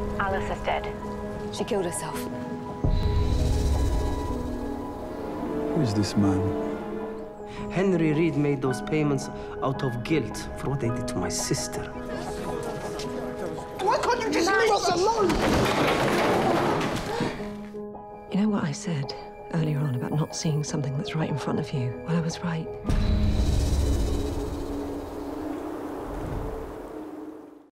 Alice is dead. She killed herself. Who is this man? Henry Reed made those payments out of guilt for what they did to my sister. Why can't you just leave us alone? You know what I said earlier on about not seeing something that's right in front of you? Well, I was right.